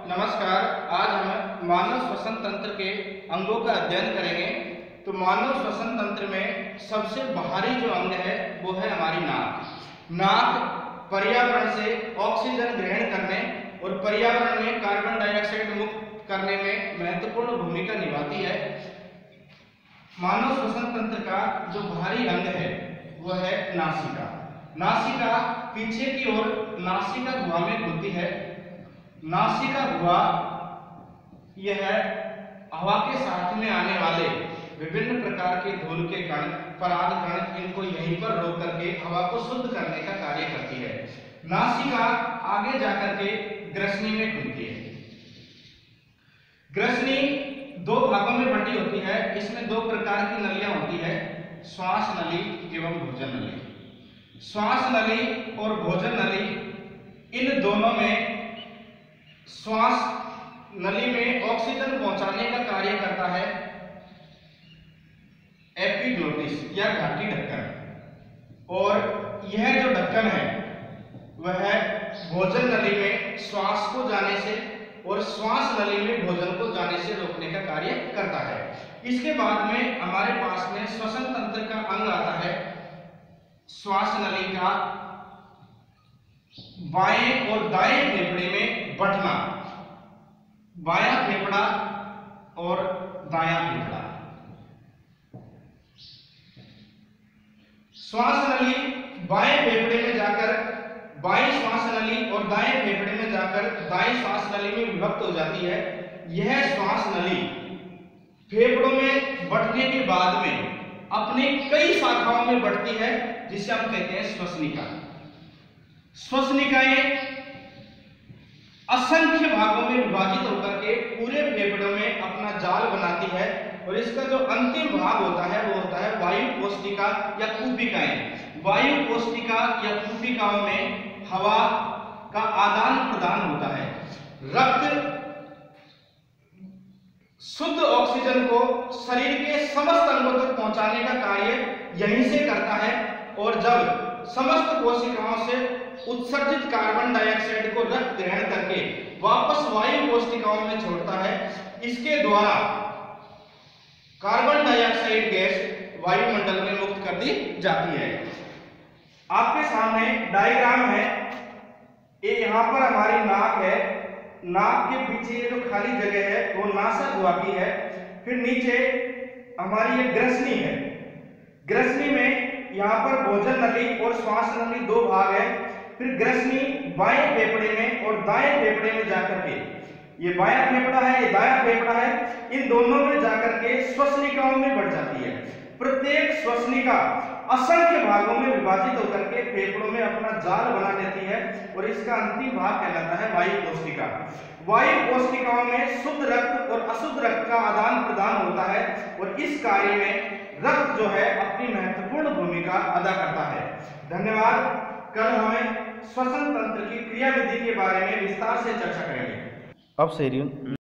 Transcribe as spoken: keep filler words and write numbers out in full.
नमस्कार। आज हम मानव श्वसन तंत्र के अंगों का अध्ययन करेंगे। तो मानव श्वसन तंत्र में सबसे बाहरी जो अंग है वो है हमारी नाक। नाक पर्यावरण से ऑक्सीजन ग्रहण करने और पर्यावरण में कार्बन डाइऑक्साइड मुक्त करने में महत्वपूर्ण भूमिका निभाती है। मानव श्वसन तंत्र का जो बाहरी अंग है वह है नासिका। नासिका पीछे की ओर नासिका गुहा में खुलती है। नासिका गुहा यह हवा के साथ में आने वाले विभिन्न प्रकार के धूल के कण, पराग कण, इनको यहीं पर रोक करके हवा को शुद्ध करने का कार्य करती है। नासिका आगे जाकर के ग्रसनी में खुलती है। ग्रसनी दो भागों में बंटी होती है। इसमें दो प्रकार की नलियां होती है, श्वास नली एवं भोजन नली। श्वास नली और भोजन नली, इन दोनों में श्वास नली में ऑक्सीजन पहुंचाने का कार्य करता है एपिग्लोटिस या घाटी ढक्कन, और यह जो ढक्कन है वह भोजन नली में श्वास को जाने से और श्वास नली में भोजन को जाने से रोकने का कार्य करता है। इसके बाद में हमारे पास में श्वसन तंत्र का अंग आता है श्वास नली का बाएं और दाएं फेफड़े में बंटना, बायां फेफड़ा और दायां फेफड़ा। श्वास नली बाएं फेफड़े में जाकर बाएं श्वास नली और दाएं फेफड़े में जाकर दाएं श्वास नली में विभक्त हो जाती है। यह श्वास नली फेफड़ों में बंटने के बाद में अपनी कई शाखाओं में बढ़ती है, जिसे हम कहते हैं श्वसनिका। श्वसनिकाएं असंख्य भागों में विभाजित होकर के पूरे फेफड़ों में अपना जाल बनाती है, और इसका जो अंतिम भाग होता है वो होता है वायु कोशिका या कूपिकाएं। वायु कोशिका या कूपिकाओं में हवा का आदान प्रदान होता है। रक्त शुद्ध ऑक्सीजन को शरीर के समस्त अंगों तक पहुंचाने का कार्य यहीं से करता है, और जब समस्त कोशिकाओं से उत्सर्जित कार्बन डाइऑक्साइड को रक्त ग्रहण करके वापस वायु कोशिकाओं में छोड़ता है, इसके द्वारा कार्बन डाइऑक्साइड गैस वायुमंडल में मुक्त कर दी जाती है। आपके सामने डायग्राम है। ये यहाँ पर हमारी नाक है। नाक के पीछे ये जो खाली जगह है वो नासा गुहा की है। फिर नीचे हमारी ये ग्रसनी है। ग्रसनी में यहाँ पर भोजन नली और श्वास नली दो भाग है। फिर ग्रसनी बाएं फेफड़े में और दाएं फेफड़े में जाकर के, ये बायां फेफड़ा है, ये दायां फेफड़ा है, इन दोनों में जाकर के श्वसनिकाओं में बढ़ जाती है। प्रत्येक श्वसनिका असंख्य भागों में विभाजित होकर के फेफड़ों में अपना जाल बना लेती है, और इसका अंतिम भाग कहलाता है वायु कोशिका। वायु कोशिकाओं में शुद्ध रक्त और अशुद्ध रक्त का आदान प्रदान होता है, और इस कार्य में रक्त जो है अपनी महत्वपूर्ण भूमिका अदा करता है। धन्यवाद। कल हमें श्वसन तंत्र की क्रिया विधि के बारे में विस्तार से चर्चा करेंगे। अब से